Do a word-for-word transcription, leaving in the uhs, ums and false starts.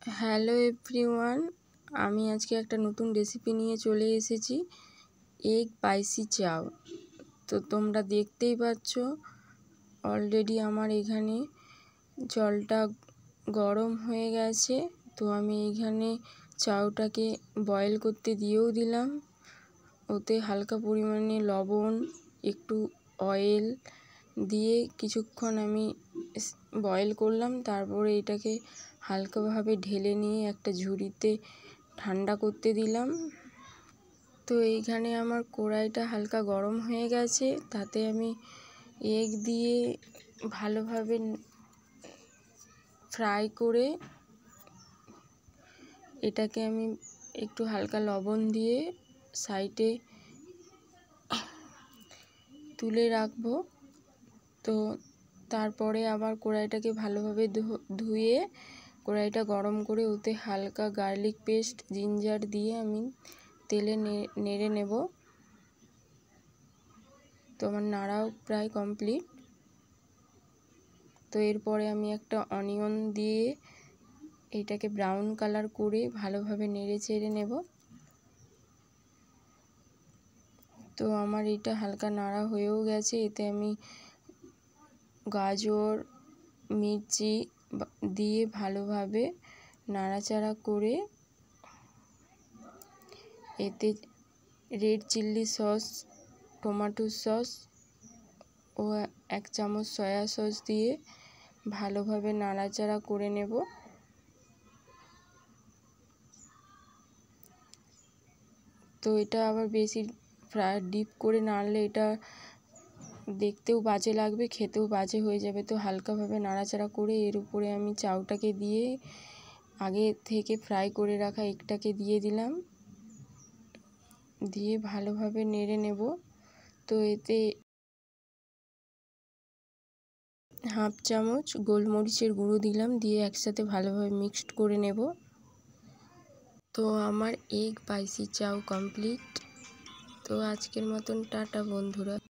Hello everyone, আমি আজকে একটা নতুন রেসিপি নিয়ে চলে এসেছি, এগ স্পাইসি চাউ। তো তোমরা দেখতেই পাচ্ছ অলরেডি আমার এখানে জলটা গরম হয়ে গেছে। তো আমি এখানে চাউটাকে বয়েল করতে দিয়েও দিলাম। ওতে হালকা পরিমাণে লবণ, একটু অয়েল দিয়ে কিছুক্ষণ আমি বয়েল করলাম। তারপরে এটাকে হালকাভাবে ঢেলে নিয়ে একটা ঝুড়িতে ঠান্ডা করতে দিলাম। তো এইখানে আমার কড়াইটা হালকা গরম হয়ে গেছে, তাতে আমি এগ দিয়ে ভালোভাবে ফ্রাই করে এটাকে আমি একটু হালকা লবণ দিয়ে সাইডে তুলে রাখবো। তো তারপরে আবার কড়াইটাকে ভালোভাবে ধুয়ে কড়াইটা গরম করে ওতে হালকা গার্লিক পেস্ট, জিঞ্জার দিয়ে আমি তেলে নেড়ে নেব। তো আমার নাড়াও প্রায় কমপ্লিট। তো এরপরে আমি একটা অনিয়ন দিয়ে এটাকে ব্রাউন কালার করে ভালোভাবে নেড়ে চেড়ে নেব। তো আমার এটা হালকা নাড়া হয়েও গেছে। এতে আমি গাজর, মির্চি দিয়ে ভালোভাবে নাড়াচাড়া করে এতে red chilli sauce, tomato sauce ও এক চামচ সয়া সস দিয়ে ভালোভাবে নাড়াচাড়া করে নেব। তো এটা আবার বেশি ফ্রাই ডিপ করে নাড়লে এটা দেখতেও বাজে লাগবে, খেতেও বাজে হয়ে যাবে। তো হালকাভাবে নাড়াচাড়া করে এর উপরে আমি চাউটাকে দিয়ে আগে থেকে ফ্রাই করে রাখা এগটাকে দিয়ে দিলাম, দিয়ে ভালোভাবে নেড়ে নেব। তো এতে হাফ চামচ গোলমরিচের গুঁড়ো দিলাম, দিয়ে একসাথে ভালোভাবে মিক্সড করে নেব। তো আমার এগ স্পাইসি চাউ কমপ্লিট। তো আজকের মতন টাটা বন্ধুরা।